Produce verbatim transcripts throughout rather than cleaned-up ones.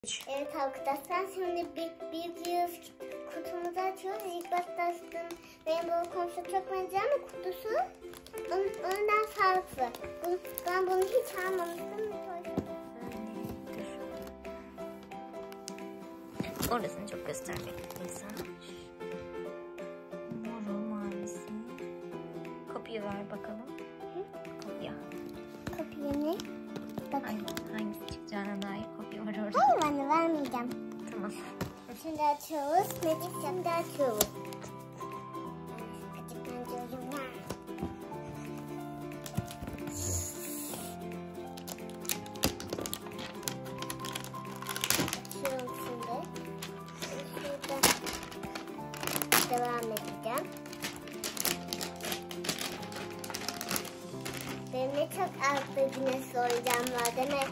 Evet arkadaşlar, şimdi bir, bir virüs kutumuzu açıyoruz. İlk başta açtığım Rainbow Conch'a çok benzeyen bir kutusu. Onun, ondan farklı. Bu, ben bunu hiç almamıştım. Orasını çok göstermek insan. Moru, mavisi. Kopya ver bakalım. Hı? Kopya. Kopya ne? Hangi, hangisi çıkacağına dair kopya var orada. Hayır anne, vermeyeceğim. Tamam. Şimdi açıyoruz. Medik şimdi açıyoruz. Küçük pencerem var. Açıyorum şimdi. Şurada devam edeceğim. Benim de çok az bir güneş oyuncağım var demek.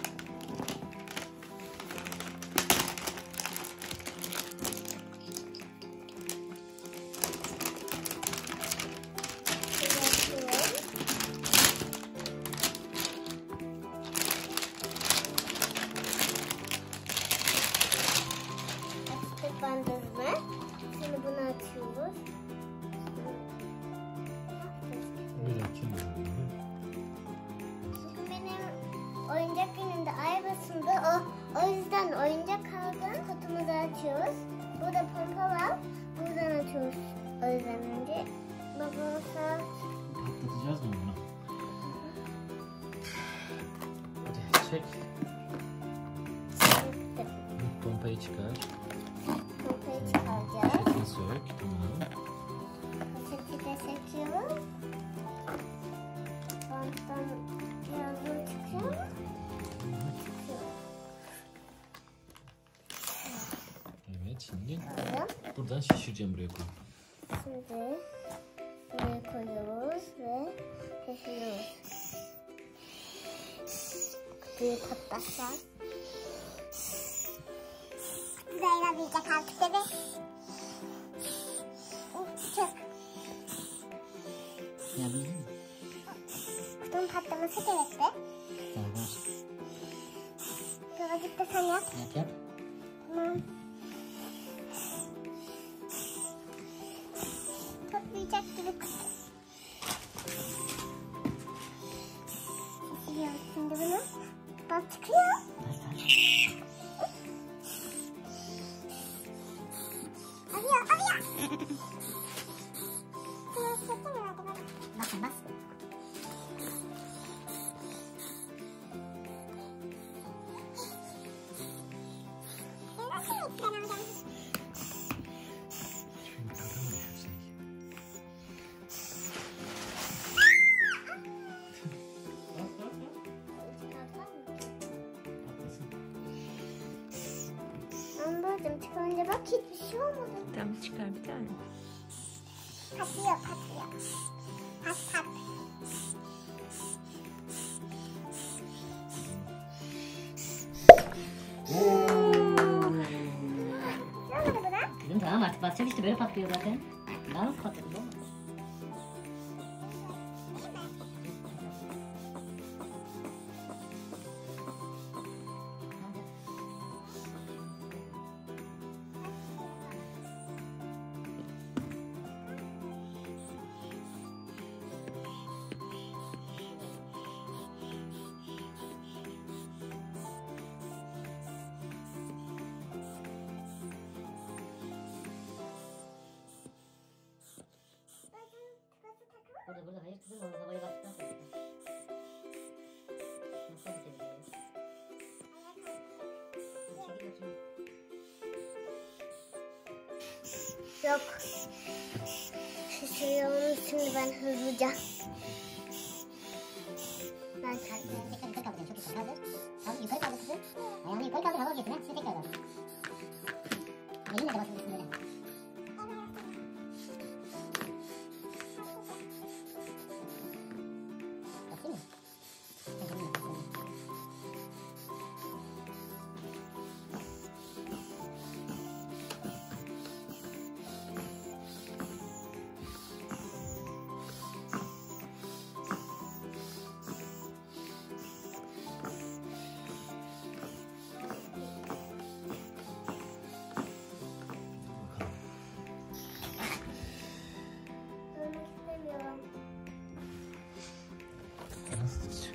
Açtık bandızını. Şimdi bunu açıyoruz. Bugün benim oyuncak günümde ay basımdı. O, o yüzden oyuncak kaldı. Kutumuzu açıyoruz. Burada pompa var. Buradan açıyoruz. O yüzden önce. Babamıza Patlatacağız mı bunu? Hadi çek. çektim. Pompayı çıkar. Pompayı çıkaracağız. Çekil sök. Tamam. Seti de sekiyoruz. Banttan yazılı çıkıyor mu? Çıkıyor. Evet, şimdi Tamam. buradan şişireceğim, buraya koy. Şimdi buraya koyuyoruz ve şişiriyoruz. Kutuyu patlatacağız. Dayanamayacak artık bebe. Çık. Yabildin mi? Kutunun patlaması gerekli. Ver ver. Birazcık da sen yap. Yap yap. Tamam. Patlayacak gibi kutu. Şişiriyoruz şimdi bunu. Bak çıkıyor. Arıyor, arıyor. Biraz yapalım herhalde bana. Bakın bas. Nasıl yaptın adam? Şimdi tadı mı düşürsek? Patlasın. Anladım. Çıkınca bak hiçbir şey olmadı. Tamam, çıkar bir tane. Patlıyor, patlıyor. Pat pat. Ne oldu buna? Kızım tamam, artık basacak işte, böyle patlıyor zaten. Daha nasıl patladı bu? Burada burada, hayır kızım, onu havaya bastıktan sonra. Nasıl bitebiliriz? Çekil bakayım. Yok. Şişiriyorum şimdi ben hızlıca. Ben kaldım. Tekrar yukarı kaldır, çok yukarı kaldır. Kaldır, yukarı kaldır kızım. Ayağını yukarı kaldır, hava alıyorsun ha. Şimdi tekrar bas. Elinle de basabilirsin böyle. Basayım mı? Elinle basayım.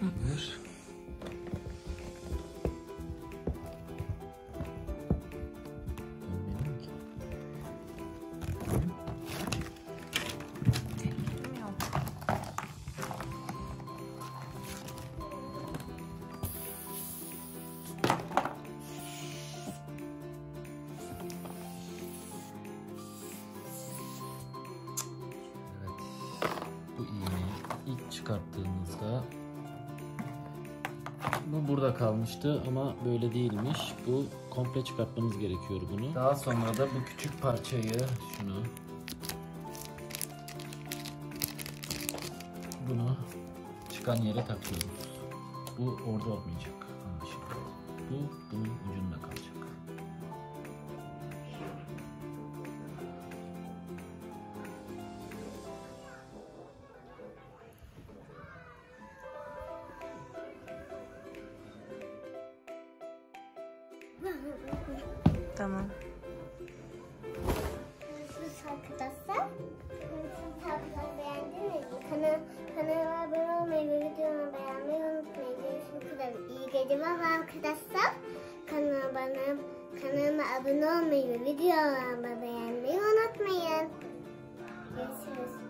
Buyur. Olmuyor ki. Yok. Evet. Bu iğneyi ilk çıkarttığımızda bu burada kalmıştı ama böyle değilmiş. Bu komple çıkartmamız gerekiyor bunu. Daha sonra da bu küçük parçayı şunu bunu çıkan yere takıyoruz. Bu orada olmayacak. Anlaşıldı. Bu bunun ucunda kalacak. Tamam. Görüşürüz arkadaşlar. Görüşürüz arkadaşlar, beğendiniz mi? Kanal, kanalıma abone olmayı ve videomu beğenmeyi unutmayın. Görüşmek üzere. İyi geceler arkadaşlar. Kanalıma, kanalıma abone olmayı ve videolarımı beğenmeyi unutmayın. Görüşürüz.